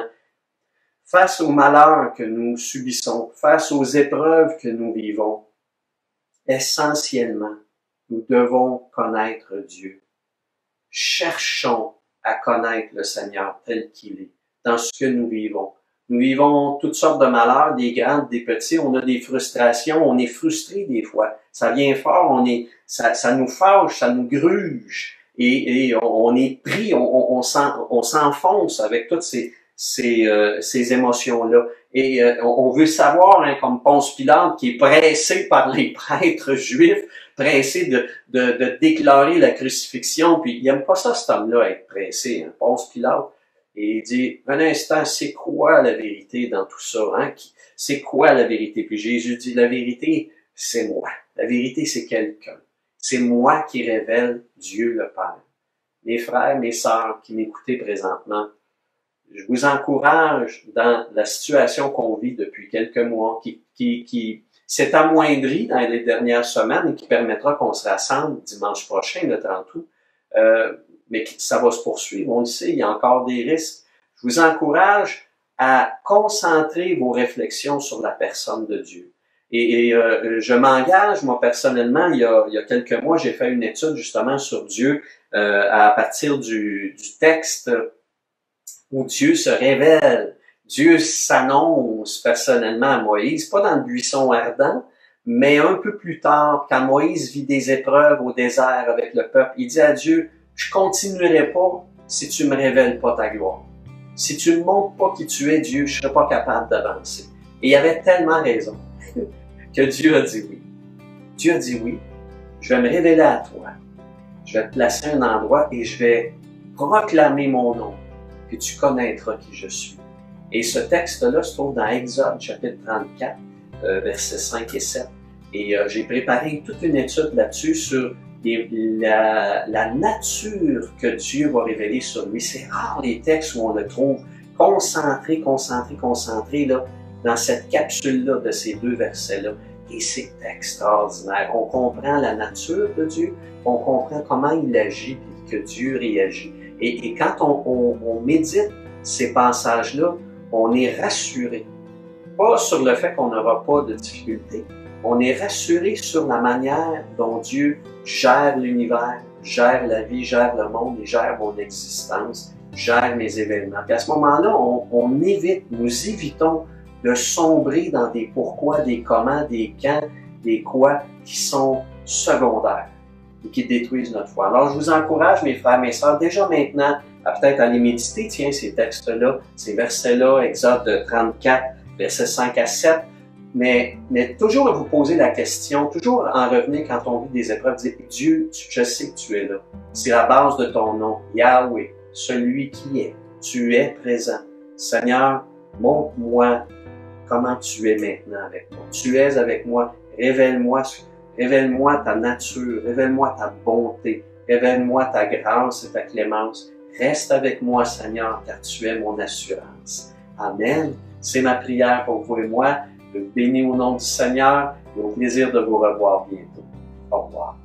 face aux malheurs que nous subissons, face aux épreuves que nous vivons, essentiellement, nous devons connaître Dieu. Cherchons à connaître le Seigneur tel qu'il est, dans ce que nous vivons. Nous vivons toutes sortes de malheurs, des grands, des petits, on a des frustrations, on est frustré des fois. Ça vient fort, ça nous fâche, ça nous gruge, et on est pris, on s'enfonce avec toutes ces émotions-là. Et on veut savoir, hein, comme Ponce Pilate, qui est pressé par les prêtres juifs, pressé de déclarer la crucifixion, puis il aime pas ça, cet homme-là, être pressé, hein, Ponce Pilate. Et il dit, un instant, c'est quoi la vérité dans tout ça, hein? C'est quoi la vérité? Puis Jésus dit, la vérité, c'est moi. La vérité, c'est quelqu'un. C'est moi qui révèle Dieu le Père. Mes frères, mes sœurs qui m'écoutez présentement, je vous encourage dans la situation qu'on vit depuis quelques mois, qui s'est amoindrie dans les dernières semaines et qui permettra qu'on se rassemble dimanche prochain, le 30 août, mais ça va se poursuivre, on le sait, il y a encore des risques. Je vous encourage à concentrer vos réflexions sur la personne de Dieu. Et je m'engage, moi personnellement, il y a quelques mois, j'ai fait une étude justement sur Dieu à partir du texte où Dieu se révèle. Dieu s'annonce personnellement à Moïse, pas dans le buisson ardent, mais un peu plus tard, quand Moïse vit des épreuves au désert avec le peuple, il dit à Dieu, je continuerai pas si tu me révèles pas ta gloire. Si tu ne montres pas qui tu es, Dieu, je serai pas capable d'avancer. Et il avait tellement raison que Dieu a dit oui. Dieu a dit oui, je vais me révéler à toi. Je vais te placer à un endroit et je vais proclamer mon nom, que tu connaîtras qui je suis. Et ce texte-là se trouve dans Exode, chapitre 34, versets 5 et 7. Et j'ai préparé toute une étude là-dessus sur la nature que Dieu va révéler sur lui. C'est rare les textes où on le trouve concentré là, dans cette capsule-là de ces deux versets-là. Et c'est extraordinaire. On comprend la nature de Dieu, on comprend comment il agit et que Dieu réagit. Et quand on médite ces passages-là, on est rassuré. Pas sur le fait qu'on n'aura pas de difficultés, on est rassuré sur la manière dont Dieu gère l'univers, gère la vie, gère le monde et gère mon existence, gère mes événements. Puis à ce moment-là, nous évitons de sombrer dans des pourquoi, des comment, des quand, des quoi qui sont secondaires. et qui détruisent notre foi. Alors, je vous encourage, mes frères, mes sœurs, déjà maintenant, à peut-être aller méditer, tiens, ces textes-là, ces versets-là, Exode 34, versets 5 à 7, mais toujours vous poser la question, toujours en revenir quand on vit des épreuves, dire, Dieu, je sais que tu es là. C'est la base de ton nom, Yahweh, celui qui est. Tu es présent. Seigneur, montre-moi comment tu es maintenant avec moi. Tu es avec moi. Révèle-moi ta nature. Révèle-moi ta bonté. Révèle-moi ta grâce et ta clémence. Reste avec moi, Seigneur, car tu es mon assurance. Amen. C'est ma prière pour vous et moi. Je vous bénis au nom du Seigneur et au plaisir de vous revoir bientôt. Au revoir.